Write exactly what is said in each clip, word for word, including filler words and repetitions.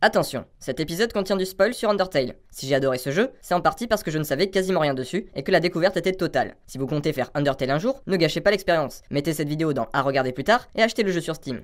Attention, cet épisode contient du spoil sur Undertale. Si j'ai adoré ce jeu, c'est en partie parce que je ne savais quasiment rien dessus et que la découverte était totale. Si vous comptez faire Undertale un jour, ne gâchez pas l'expérience. Mettez cette vidéo dans à regarder plus tard et achetez le jeu sur Steam.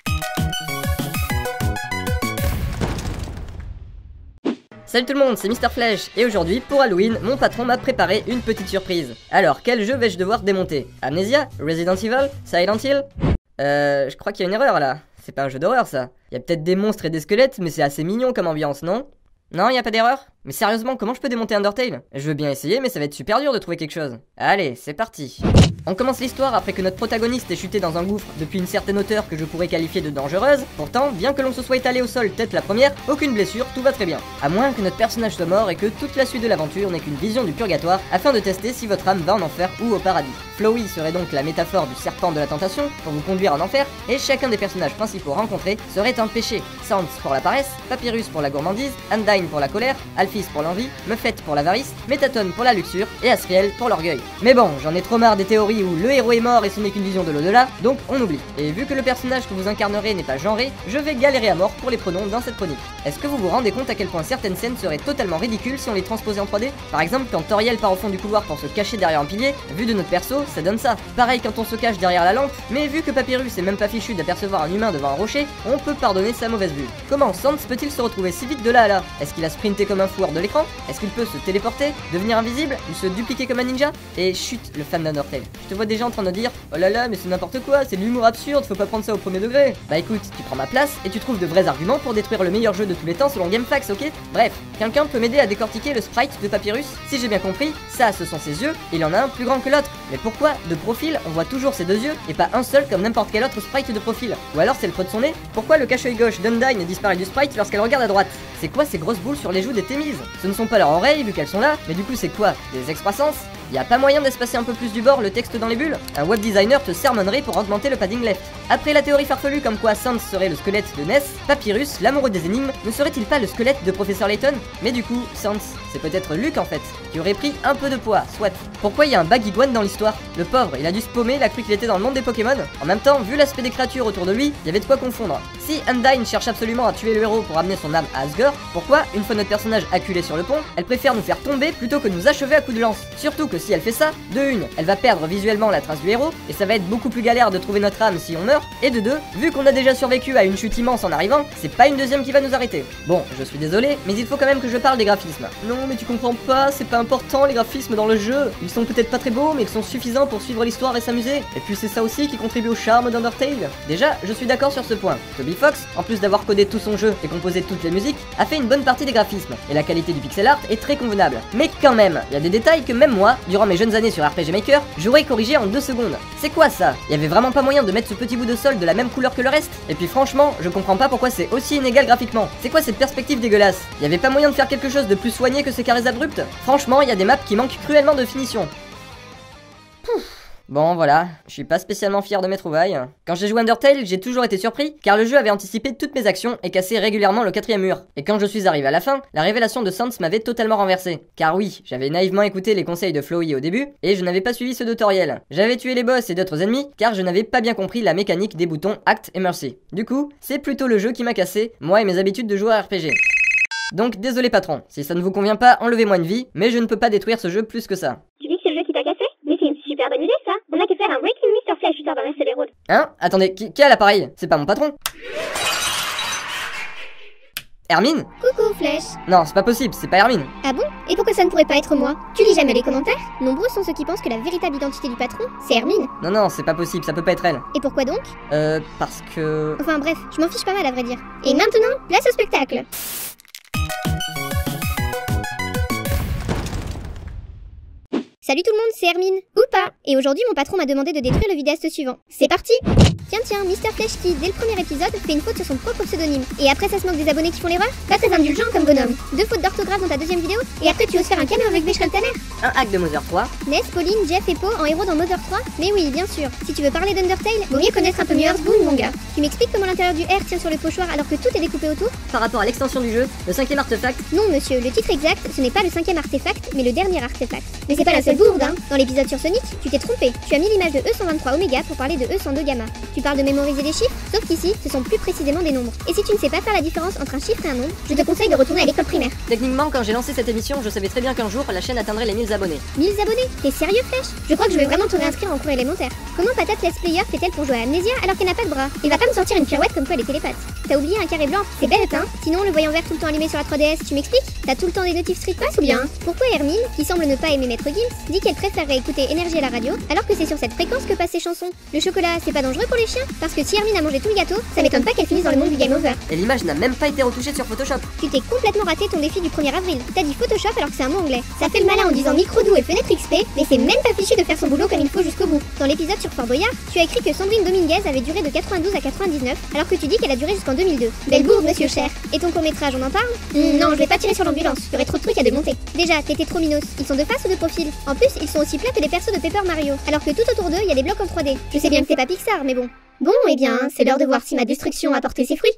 Salut tout le monde, c'est Mister Flèche, et aujourd'hui, pour Halloween, mon patron m'a préparé une petite surprise. Alors, quel jeu vais-je devoir démonter? Amnesia? Resident Evil? Silent Hill? Euh, je crois qu'il y a une erreur là. C'est pas un jeu d'horreur ça. Il y a peut-être des monstres et des squelettes, mais c'est assez mignon comme ambiance, non? Non, y a pas d'erreur? Mais sérieusement, comment je peux démonter Undertale? Je veux bien essayer, mais ça va être super dur de trouver quelque chose. Allez, c'est parti. On commence l'histoire après que notre protagoniste ait chuté dans un gouffre depuis une certaine hauteur que je pourrais qualifier de dangereuse. Pourtant, bien que l'on se soit étalé au sol tête la première, aucune blessure, tout va très bien. À moins que notre personnage soit mort et que toute la suite de l'aventure n'ait qu'une vision du purgatoire afin de tester si votre âme va en enfer ou au paradis. Flowey serait donc la métaphore du serpent de la tentation pour vous conduire en enfer, et chacun des personnages principaux rencontrés serait un péché. Sans pour la paresse, Papyrus pour la gourmandise, Undyne pour la colère, Alphys pour l'envie, Muffet pour l'avarice, Métatone pour la luxure et Asriel pour l'orgueil. Mais bon, j'en ai trop marre des théories où le héros est mort et ce n'est qu'une vision de l'au-delà, donc on oublie. Et vu que le personnage que vous incarnerez n'est pas genré, je vais galérer à mort pour les pronoms dans cette chronique. Est-ce que vous vous rendez compte à quel point certaines scènes seraient totalement ridicules si on les transposait en trois D? Par exemple, quand Toriel part au fond du couloir pour se cacher derrière un pilier, vu de notre perso, ça donne ça. Pareil quand on se cache derrière la lampe, mais vu que Papyrus est même pas fichu d'apercevoir un humain devant un rocher, on peut pardonner sa mauvaise vue. Comment Sans peut-il se retrouver si vite de là à là? Est-ce qu'il a sprinté comme un fou hors de l'écran? Est-ce qu'il peut se téléporter, devenir invisible, ou se dupliquer comme un ninja? Et chut, le fan d'Undertale. Je te vois déjà en train de dire oh là là, mais c'est n'importe quoi, c'est de l'humour absurde, faut pas prendre ça au premier degré. Bah écoute, tu prends ma place et tu trouves de vrais arguments pour détruire le meilleur jeu de tous les temps selon GameFAQs, ok? Bref, quelqu'un peut m'aider à décortiquer le sprite de Papyrus? Si j'ai bien compris, ça ce sont ses yeux, et il en a un plus grand que l'autre. Mais pourquoi, de profil, on voit toujours ses deux yeux et pas un seul comme n'importe quel autre sprite de profil? Ou alors c'est le creux de son nez? Pourquoi le cache-œil gauche d'Undyne disparaît du sprite lorsqu'elle regarde à droite? C'est quoi ces grosses boules sur les joues des Thémises? Ce ne sont pas leurs oreilles vu qu'elles sont là, mais du coup c'est quoi? Des excroissances? Y a pas moyen d'espacer un peu plus du bord le texte dans les bulles? Un web designer te sermonnerait pour augmenter le padding left. Après la théorie farfelue comme quoi Sans serait le squelette de Ness, Papyrus, l'amoureux des énigmes, ne serait-il pas le squelette de Professeur Layton? Mais du coup, Sans, c'est peut-être Luke en fait, qui aurait pris un peu de poids, soit. Pourquoi y a un Baggy-Guan dans l'histoire? Le pauvre, il a dû se paumer, il a cru qu'il était dans le monde des Pokémon. En même temps, vu l'aspect des créatures autour de lui, y avait de quoi confondre. Si Undyne cherche absolument à tuer le héros pour amener son âme à Asgore, pourquoi, une fois notre personnage acculé sur le pont, elle préfère nous faire tomber plutôt que nous achever à coups de lance? Surtout que si elle fait ça, de une, elle va perdre visuellement la trace du héros, et ça va être beaucoup plus galère de trouver notre âme si on meurt, et de deux, vu qu'on a déjà survécu à une chute immense en arrivant, c'est pas une deuxième qui va nous arrêter. Bon, je suis désolé, mais il faut quand même que je parle des graphismes. Non mais tu comprends pas, c'est pas important les graphismes dans le jeu. Ils sont peut-être pas très beaux, mais ils sont suffisants pour suivre l'histoire et s'amuser. Et puis c'est ça aussi qui contribue au charme d'Undertale. Déjà, je suis d'accord sur ce point. Toby Fox, en plus d'avoir codé tout son jeu et composé toutes les musiques, a fait une bonne partie des graphismes, et la qualité du pixel art est très convenable. Mais quand même, il y a des détails que même moi, durant mes jeunes années sur R P G Maker, j'aurais corrigé en deux secondes. C'est quoi ça? Il y avait vraiment pas moyen de mettre ce petit bout de sol de la même couleur que le reste? Et puis franchement, je comprends pas pourquoi c'est aussi inégal graphiquement. C'est quoi cette perspective dégueulasse? Il y avait pas moyen de faire quelque chose de plus soigné que ces carrés abrupts? Franchement, il y a des maps qui manquent cruellement de finition. Pouf. Bon voilà, je suis pas spécialement fier de mes trouvailles. Quand j'ai joué Undertale, j'ai toujours été surpris, car le jeu avait anticipé toutes mes actions et cassé régulièrement le quatrième mur. Et quand je suis arrivé à la fin, la révélation de Sans m'avait totalement renversé. Car oui, j'avais naïvement écouté les conseils de Flowey au début, et je n'avais pas suivi ceux de Toriel. J'avais tué les boss et d'autres ennemis, car je n'avais pas bien compris la mécanique des boutons Act et Mercy. Du coup, c'est plutôt le jeu qui m'a cassé, moi et mes habitudes de joueur à R P G. Donc désolé patron, si ça ne vous convient pas, enlevez-moi une vie, mais je ne peux pas détruire ce jeu plus que ça. Tu dis que c'est le jeu qui t'a cassé? Mais c'est une super bonne idée ça. On a qu'à faire un Breaking Mister Flèche juste avant l'inverser les rôles. Hein? Attendez, qui, qui a l'appareil? C'est pas mon patron? Hermine? Coucou Flèche. Non, c'est pas possible, c'est pas Hermine. Ah bon? Et pourquoi ça ne pourrait pas être moi? Tu lis jamais les commentaires? Nombreux sont ceux qui pensent que la véritable identité du patron, c'est Hermine. Non, non, c'est pas possible, ça peut pas être elle. Et pourquoi donc? Euh, parce que... Enfin bref, je m'en fiche pas mal à vrai dire. Et maintenant, place au spectacle. Salut tout le monde, c'est Hermine. Ou pas. Et aujourd'hui, mon patron m'a demandé de détruire le vidéaste suivant. C'est parti! Tiens, tiens, Mister Flèche qui, dès le premier épisode, fait une faute sur son propre pseudonyme. Et après, ça se moque des abonnés qui font l'erreur? Pas très indulgent comme bonhomme. Deux fautes d'orthographe dans ta deuxième vidéo, et après tu oses faire un caméo avec Beschreltaner. Un hack de Mother trois. Ness, Pauline, Jeff et Po en héros dans Mother trois? Mais oui, bien sûr. Si tu veux parler d'Undertale, vaut mieux connaître un peu mieux Earthbound, mon gars. Tu m'expliques comment l'intérieur du R tient sur le pochoir alors que tout est découpé autour? Par rapport à l'extension du jeu, le cinquième artefact... Non, monsieur, le titre exact, ce n'est pas le cinquième artefact, mais le dernier artefact. Mais c'est pas la seule bourde, hein. Dans l'épisode sur Sonic, tu t'es trompé. Tu as mis l'image de E cent vingt-trois oméga pour parler de E cent deux gamma. Tu parles de mémoriser les chiffres, sauf qu'ici, ce sont plus précisément des nombres. Et si tu ne sais pas faire la différence entre un chiffre et un nombre, je te conseille de retourner à l'école primaire. Techniquement, quand j'ai lancé cette émission, je savais très bien qu'un jour, la chaîne atteindrait les mille abonnés. mille abonnés? T'es sérieux, Flèche? Je crois que je vais vraiment te réinscrire en cours élémentaire. Comment Patate Let's Player fait-elle pour jouer à Amnesia alors qu'elle n'a pas de bras? Il va pas me sortir une pirouette comme quoi elle est télépathe. T'as oublié un carré blanc? C'est bête, hein? Sinon, le voyant vert tout le temps allumé sur la trois D S, tu m'expliques? T'as tout le temps des notifs Street Pass ou bien? Pourquoi Hermine, qui semble ne pas aimer Maître Gims, dit qu'elle préférerait écouter Énergie à la radio alors que c'est sur cette fréquence que passent ses chansons? Le chocolat, c'est pas dangereux pour les chiens? Parce que si Hermine a mangé tout le gâteau, ça m'étonne pas qu'elle finisse dans le monde du game over. Et l'image n'a même pas été retouchée sur Photoshop. Tu t'es complètement raté ton défi du premier avril. T'as dit Photoshop alors que c'est un mot anglais. Ça fait le malin en disant micro doux et fenêtre X P, mais c'est même pas fichu de faire son boulot comme il faut jusqu'au bout. Dans l'épisode sur Fort Boyard, tu as écrit que Sandrine Dominguez avait duré de quatre-vingt-douze à quatre-vingt-dix-neuf, alors que tu dis qu'elle a duré jusqu'en deux mille deux. Belle bourde, monsieur cher. Et ton court-métrage, on en parle? mmh, Non, je vais pas tirer sur l'ambulance, y aurait trop de trucs à démonter. Déjà, t'étais trop minos. Ils sont de face ou de profil? En plus, ils sont aussi plats que les persos de Paper Mario, alors que tout autour d'eux, il y a des blocs en trois D. Je sais bien que t'es pas Pixar, mais bon. Bon, eh bien, c'est l'heure de voir si ma destruction a porté ses fruits.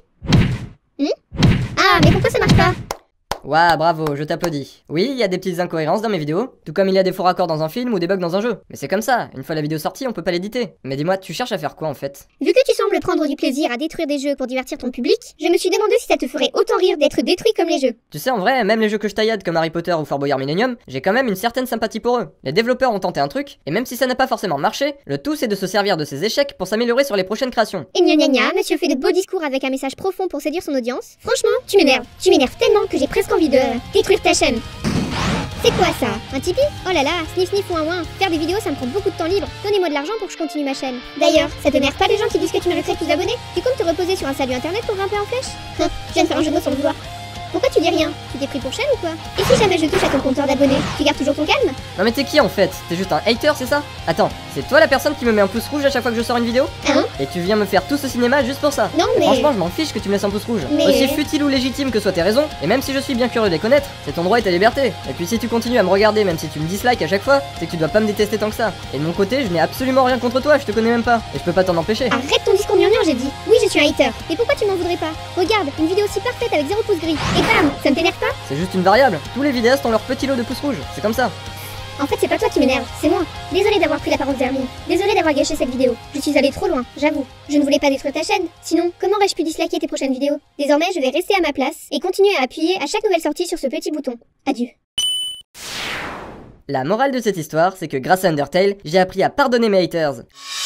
Hmm ah, mais pourquoi ça marche pas? Ouah, bravo, je t'applaudis. Oui, il y a des petites incohérences dans mes vidéos, tout comme il y a des faux raccords dans un film ou des bugs dans un jeu. Mais c'est comme ça, une fois la vidéo sortie, on peut pas l'éditer. Mais dis-moi, tu cherches à faire quoi en fait? Vu que tu sembles prendre du plaisir à détruire des jeux pour divertir ton public, je me suis demandé si ça te ferait autant rire d'être détruit comme les jeux. Tu sais, en vrai, même les jeux que je taillade comme Harry Potter ou Fort Boyard Millennium, j'ai quand même une certaine sympathie pour eux. Les développeurs ont tenté un truc, et même si ça n'a pas forcément marché, le tout c'est de se servir de ces échecs pour s'améliorer sur les prochaines créations. Et gna gna gna, monsieur fait de beaux discours avec un message profond pour séduire son audience. Franchement, tu m'énerves. Tu m'énerves tellement que j'ai presque envie de détruire ta chaîne. C'est quoi ça? Un Tipeee? Oh là là, sniff sniff ou un ouin. Faire des vidéos ça me prend beaucoup de temps libre. Donnez-moi de l'argent pour que je continue ma chaîne. D'ailleurs, ça t'énerve pas les gens qui disent que tu mériterais plus d'abonnés? Tu comptes te reposer sur un salut internet pour grimper en flèche? Hein, je viens de faire un jeu de mots sans le vouloir. Pourquoi tu dis rien? Tu t'es pris pour chaîne ou quoi? Et si jamais je touche à ton compteur d'abonnés, tu gardes toujours ton calme? Non mais t'es qui en fait? T'es juste un hater, c'est ça? Attends, c'est toi la personne qui me met un pouce rouge à chaque fois que je sors une vidéo? Hein? Et tu viens me faire tout ce cinéma juste pour ça? Non mais... Franchement, je m'en fiche que tu me laisses un pouce rouge. Mais... Aussi futile ou légitime que soient tes raisons, et même si je suis bien curieux de les connaître, c'est ton droit et ta liberté. Et puis si tu continues à me regarder même si tu me dislikes à chaque fois, c'est que tu dois pas me détester tant que ça. Et de mon côté, je n'ai absolument rien contre toi, je te connais même pas. Et je peux pas t'en empêcher. Arrête ton discours gnangnan, j'ai dit. Oui, je suis un hater. Et pourquoi tu m'en voudrais pas? Regarde, une vidéo aussi parfaite avec zéro pouce gris. Et bam, ça ne t'énerve pas? C'est juste une variable. Tous les vidéastes ont leur petit lot de pouces rouges. C'est comme ça. En fait, c'est pas toi qui m'énerve, c'est moi. Désolée d'avoir pris la parole d'Hermine. Désolée d'avoir gâché cette vidéo. Je suis allée trop loin, j'avoue. Je ne voulais pas détruire ta chaîne. Sinon, comment aurais-je pu disliker tes prochaines vidéos? Désormais, je vais rester à ma place et continuer à appuyer à chaque nouvelle sortie sur ce petit bouton. Adieu. La morale de cette histoire, c'est que grâce à Undertale, j'ai appris à pardonner mes haters.